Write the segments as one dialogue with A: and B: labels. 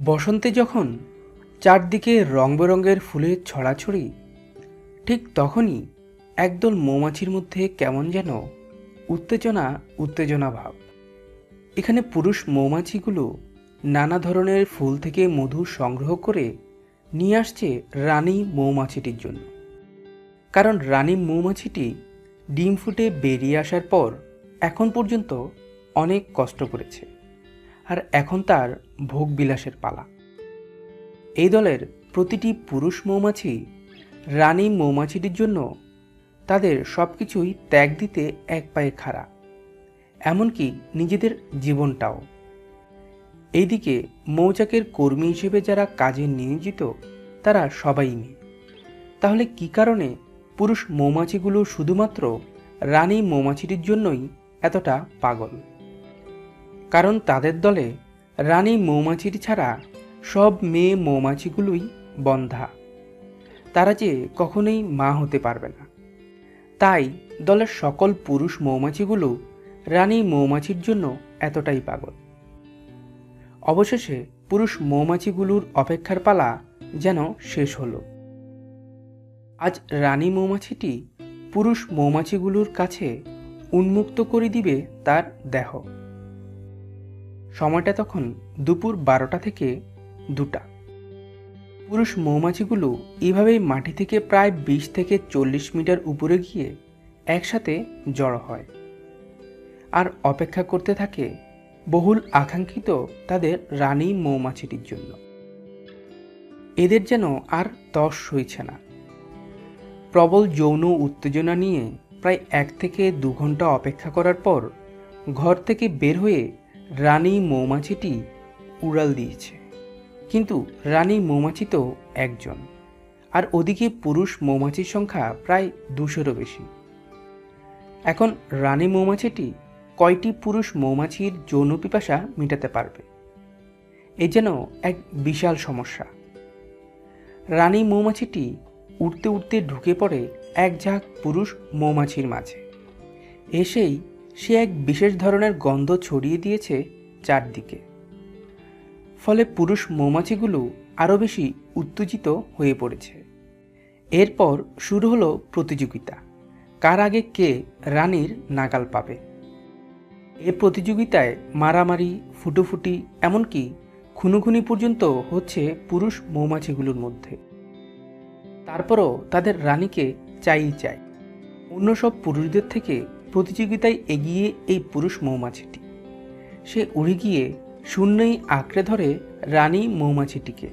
A: বসন্তে যখন চারদিকে রং বেরঙের ফুলের ছড়াছড়ি, ঠিক তখনই একদল মৌমাছির মধ্যে কেমন যেন উত্তেজনা ভাব। এখানে পুরুষ মৌমাছিগুলো নানা ধরনের ফুল থেকে মধু সংগ্রহ করে নিয়ে আসছে রানী মৌমাছিটির জন্য। কারণ রানী মৌমাছিটি ডিম ফুটে বেরিয়ে আসার পর এখন পর্যন্ত অনেক কষ্ট করেছে, আর এখন তার ভোগ বিলাসের পালা। এই দলের প্রতিটি পুরুষ মৌমাছি রানী মৌমাছিটির জন্য তাদের সব কিছুই ত্যাগ দিতে এক পায়ে খাড়া, এমনকি নিজেদের জীবনটাও। এইদিকে মৌচাকের কর্মী হিসেবে যারা কাজে নিয়োজিত তারা সবাই মেয়ে। তাহলে কি কারণে পুরুষ মৌমাছিগুলো শুধুমাত্র রানী মৌমাছিটির জন্যই এতটা পাগল? কারণ তাদের দলে রানী মৌমাছিটি ছাড়া সব মেয়ে মৌমাছিগুলোই বন্ধ্যা, তারা যে কখনোই মা হতে পারবে না। তাই দলের সকল পুরুষ মৌমাছিগুলো রানী মৌমাছির জন্য এতটাই পাগল। অবশেষে পুরুষ মৌমাছিগুলোর অপেক্ষার পালা যেন শেষ হলো। আজ রানী মৌমাছিটি পুরুষ মৌমাছিগুলোর কাছে উন্মুক্ত করে দিবে তার দেহ। সময়টা তখন দুপুর 12টা থেকে 2টা। পুরুষ মৌমাছিগুলো এভাবেই মাটি থেকে প্রায় 20 থেকে 40 মিটার উপরে গিয়ে একসাথে জড়ো হয় আর অপেক্ষা করতে থাকে বহুল আকাঙ্ক্ষিত তাদের রানী মৌমাছিটির জন্য। এদের যেন আর তর সইছে না। প্রবল যৌন উত্তেজনা নিয়ে প্রায় 1 থেকে 2 ঘন্টা অপেক্ষা করার পর ঘর থেকে বের হয়ে রানী মৌমাছিটি উড়াল দিয়েছে। কিন্তু রানী মৌমাছি তো একজন, আর ওদিকে পুরুষ মৌমাছির সংখ্যা প্রায় 200-এরও বেশি। এখন রানী মৌমাছিটি কয়টি পুরুষ মৌমাছির যৌন পিপাসা মেটাতে পারবে? এ যেন এক বিশাল সমস্যা। রানী মৌমাছিটি উড়তে উড়তে ঢুকে পড়ে এক ঝাঁক পুরুষ মৌমাছির মাঝে। এসেই সে এক বিশেষ ধরনের গন্ধ ছড়িয়ে দিয়েছে চারদিকে। ফলে পুরুষ মৌমাছিগুলো আরও বেশি উত্তেজিত হয়ে পড়েছে। এরপর শুরু হলো প্রতিযোগিতা, কার আগে কে রানীর নাগাল পাবে। এ প্রতিযোগিতায় মারামারি, ফুটোফুটি, এমনকি খুনোখুনি পর্যন্ত হচ্ছে পুরুষ মৌমাছিগুলোর মধ্যে। তারপরও তাদের রানীকে চাই। অন্য সব পুরুষদের থেকে প্রতিযোগিতায় এগিয়ে এই পুরুষ মৌমাছিটি। সে উড়ে গিয়ে শূন্যেই আঁকড়ে ধরে রানী মৌমাছিটিকে।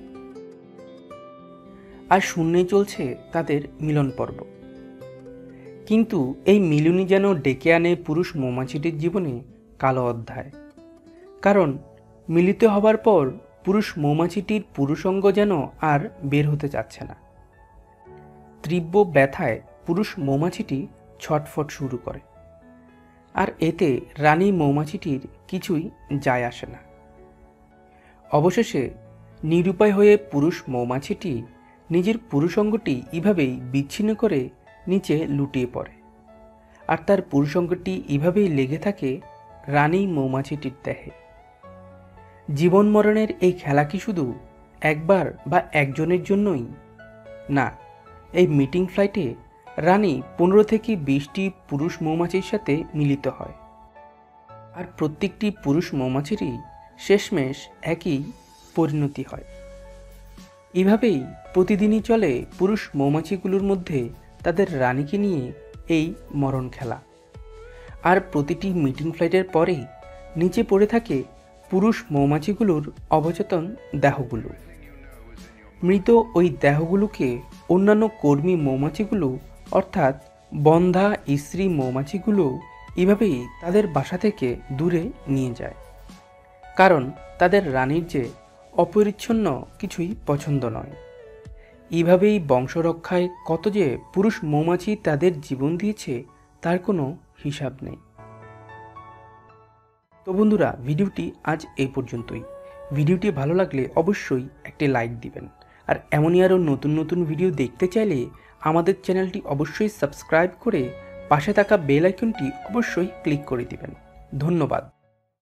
A: আর শূন্যেই চলছে তাদের মিলন পর্ব। কিন্তু এই মিলনই যেন ডেকে আনে পুরুষ মৌমাছিটির জীবনে কালো অধ্যায়। কারণ মিলিত হবার পর পুরুষ মৌমাছিটির পুরুষাঙ্গ যেন আর বের হতে চাচ্ছে না। তীব্র ব্যথায় পুরুষ মৌমাছিটি ছটফট শুরু করে, আর এতে রানী মৌমাছিটির কিছুই যায় আসে না। অবশেষে নিরুপায় হয়ে পুরুষ মৌমাছিটি নিজের পুরুষাঙ্গটি এভাবেই বিচ্ছিন্ন করে নিচে লুটিয়ে পড়ে, আর তার পুরুষাঙ্গটি এভাবেই লেগে থাকে রানী মৌমাছিটির দেহে। জীবন মরণের এই খেলা কি শুধু একবার বা একজনের জন্যই? না, এই মিটিং ফ্লাইটে রানী 15 থেকে 20টি পুরুষ মৌমাছির সাথে মিলিত হয়, আর প্রত্যেকটি পুরুষ মৌমাছিরই শেষমেশ একই পরিণতি হয়। এভাবেই প্রতিদিনই চলে পুরুষ মৌমাছিগুলোর মধ্যে তাদের রানীকে নিয়ে এই মরণ খেলা। আর প্রতিটি মিটিং ফ্লাইটের পরেই নিচে পড়ে থাকে পুরুষ মৌমাছিগুলোর অবচেতন দেহগুলো। মৃত ওই দেহগুলোকে অন্যান্য কর্মী মৌমাছিগুলো, অর্থাৎ বন্ধ্যা স্ত্রী মৌমাছিগুলো এভাবেই তাদের বাসা থেকে দূরে নিয়ে যায়। কারণ তাদের রানীর যে অপরিচ্ছন্ন কিছুই পছন্দ নয়। এভাবেই বংশরক্ষায় কত যে পুরুষ মৌমাছি তাদের জীবন দিয়েছে তার কোনো হিসাব নেই। তো বন্ধুরা, ভিডিওটি আজ এই পর্যন্তই। ভিডিওটি ভালো লাগলে অবশ্যই একটি লাইক দিবেন, আর এমনই আরও নতুন নতুন ভিডিও দেখতে চাইলে আমাদের চ্যানেলটি অবশ্যই সাবস্ক্রাইব করে পাশে থাকা বেল আইকনটি অবশ্যই ক্লিক করে দিবেন। ধন্যবাদ।